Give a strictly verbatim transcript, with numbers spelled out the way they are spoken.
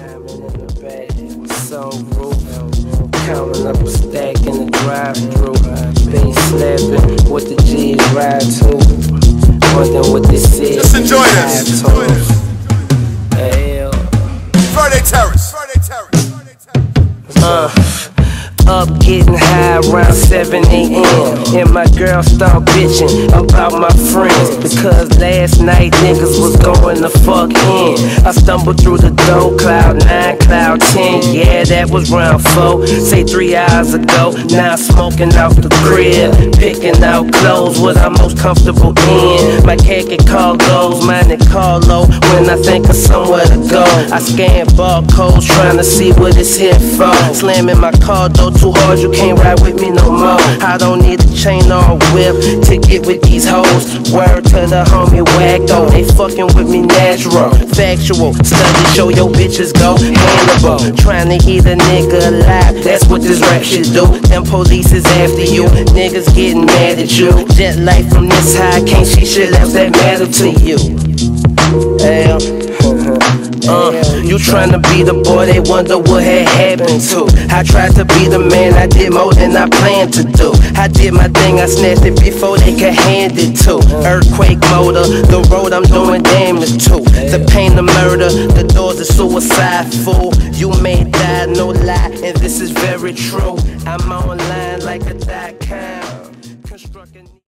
Diamond in the back, sunroof, counting up a stack in the drive-thru. Bass slapping with the G's ride to. Wondering what this is. Just enjoy this. Enjoy this. Hell. Friday Terrace. Friday Terrace. Uh. Up getting high around seven A M and my girl start bitching about my friends, because last night niggas was going the fuck in. I stumbled through the door, cloud nine, cloud ten, yeah, that was round four. Say three hours ago, now I'm smoking out the crib, picking out clothes, what I'm most comfortable in. My khaki cargos, mine and Carlo, when I think of somewhere to go. I scan barcodes, trying to see what it's here for. Slamming my car door too hard, you can't ride with me no more. I don't need a chain or a whip to get with these hoes. Word to the homie Wacko, they fucking with me natural. Factual, studies show your bitches go Hannibal. Trying to eat a nigga alive, that's what this rap shit do. Them police is after you, niggas getting mad at you. Jet life from this high, can't see shit else that matter to you. Hell. Uh, you tryna be the boy, they wonder what had happened to. I tried to be the man, I did more than I planned to do. I did my thing, I snatched it before they could hand it to. Earthquake motor, the road I'm doing damage to. The pain, the murder, the doors of suicide, fool. You may die, no lie, and this is very true. I'm online like a dot com.